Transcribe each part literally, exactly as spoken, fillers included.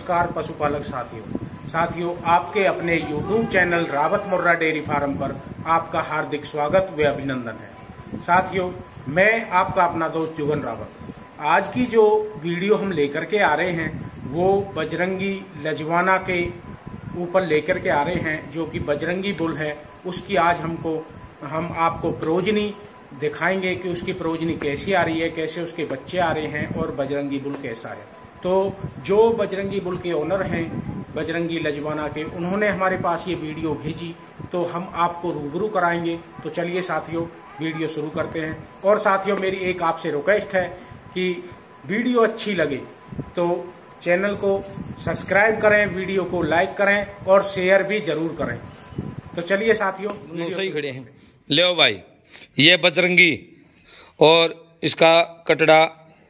नमस्कार पशुपालक साथियों साथियों आपके अपने YouTube channel Rawat Murrah dairy farm पर आपका हार्दिक स्वागत व अभिनंदन है। साथियों, मैं आपका अपना दोस्त जुगन रावत। आज की जो वीडियो हम लेकर के आ रहे हैं वो बजरंगी लजवाना के ऊपर लेकर के आ रहे हैं, जो कि बजरंगी बुल है। उसकी आज हमको हम आपको प्रोजनी दिखाएंगे कि उसकी प्रोजनी कैसी आ रही है, कैसे उसके बच्चे आ रहे हैं और बजरंगी बुल कैसा है। तो जो बजरंगी बुल के ओनर हैं बजरंगी लजवाना के, उन्होंने हमारे पास ये वीडियो भेजी तो हम आपको रूबरू कराएंगे। तो चलिए साथियों, वीडियो शुरू करते हैं। और साथियों, मेरी एक आपसे रिक्वेस्ट है कि वीडियो अच्छी लगे तो चैनल को सब्सक्राइब करें, वीडियो को लाइक करें और शेयर भी जरूर करें। तो चलिए साथियों, वीडियो सही खड़े हैं। ले भाई, ये बजरंगी और इसका कटड़ा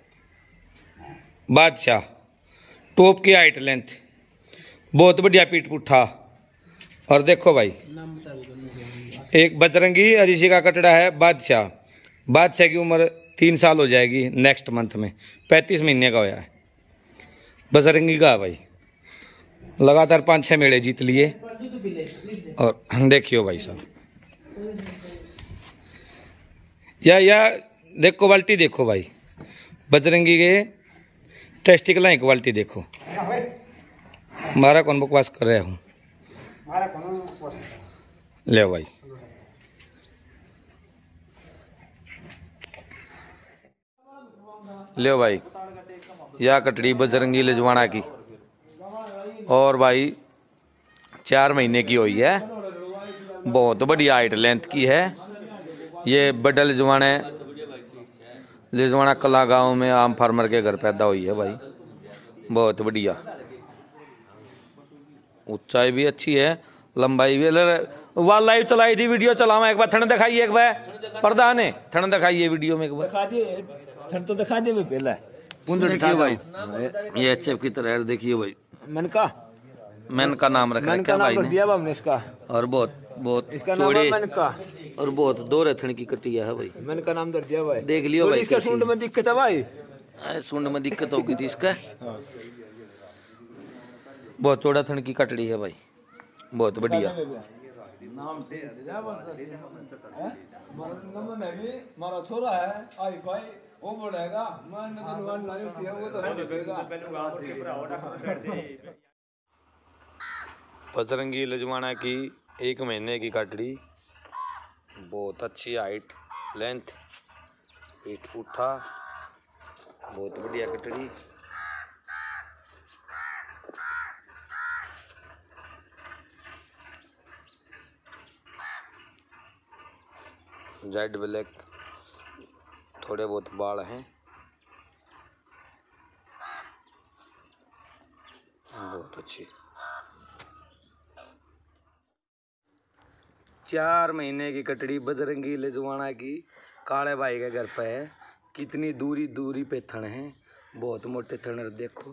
बादशाह, टॉप की हाइट लेंथ, बहुत बढ़िया पीठ पुट्ठा। और देखो भाई, एक बजरंगी और इसी का कटड़ा है बादशाह। बादशाह की उम्र तीन साल हो जाएगी नेक्स्ट मंथ में, पैंतीस महीने का होया है। बजरंगी का भाई लगातार पाँच छः मेले जीत लिए। और देखियो भाई साहब, या या देख क्वालिटी देखो भाई, बजरंगी के टेस्टिकल की क्वालिटी देखो। मारा कौन बकवास कर रहा हूँ, ले भाई। ले भाई, या कटड़ी बजरंगी लजवाना की, और भाई चार महीने की हुई है, बहुत बढ़िया हाइट लेंथ की है। ये बड़ा लजवाना लजवाना कला गांव में आम फार्मर के घर पैदा हुई है भाई, बहुत बढ़िया। ऊंचाई भी अच्छी है, लंबाई भी। वाल लाइव चलाई थी, वीडियो चलावा एक बार, ठंड दिखाइए एक बार, प्रधान है ठंड दिखाइए वीडियो में एक बार, ठंड तो दिखा दे पहले। देखिए भाई, ये अच्छे की तरह देखिए भाई, मन का मैन का नाम रखा है भाई ने, दिया हमने इसका। और बहुत बहुत इसका नाम है मन का, और बहुत दो रथन की कटिया है भाई, मन का नाम दर दिया भाई। देख लियो भाई, इसका सूंड में दिक्कत है भाई, सूंड में दिक्कत होगी थी इसका। बहुत चौड़ा थन की कटड़ी है भाई, बहुत बढ़िया। मारा छोरा है आई भाई, वो बढ़ेगा मैं वो तो बजरंगी लजवाना की एक महीने की कटड़ी, बहुत अच्छी हाइट लेंथ, पीठ पुट्ठा, बहुत बढ़िया कटड़ी। जेड ब्लैक, थोड़े बहुत बाल हैं, बहुत अच्छी। चार महीने की कटड़ी बजरंगी लजवाना की, काले भाई के घर पे है। कितनी दूरी दूरी पे थन है, बहुत मोटे थन देखो।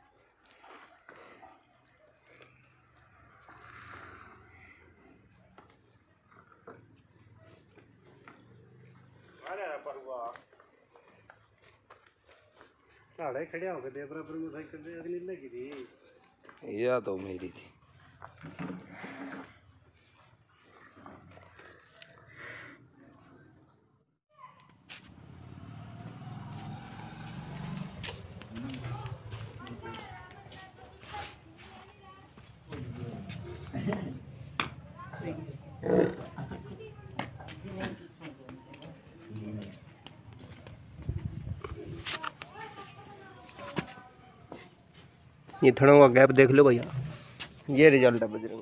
खड़े हो गए बराबर में साइकिल अगली लगी थी, या तो मेरी थी। ये थनों का गैप देख लो भैया, ये रिजल्ट है बजरंग।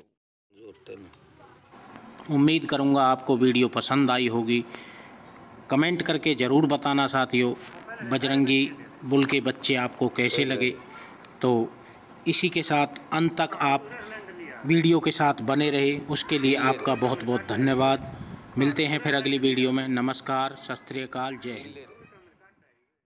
उम्मीद करूंगा आपको वीडियो पसंद आई होगी। कमेंट करके ज़रूर बताना साथियों, बजरंगी बुल के बच्चे आपको कैसे लगे। तो इसी के साथ अंत तक आप वीडियो के साथ बने रहे, उसके लिए आपका बहुत बहुत धन्यवाद। मिलते हैं फिर अगली वीडियो में। नमस्कार, सत श्री अकाल, जय हिंद।